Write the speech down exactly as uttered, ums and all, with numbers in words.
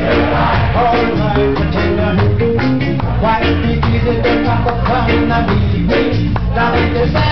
All right, pretender. Why be easy to pop up on the evening? Now they just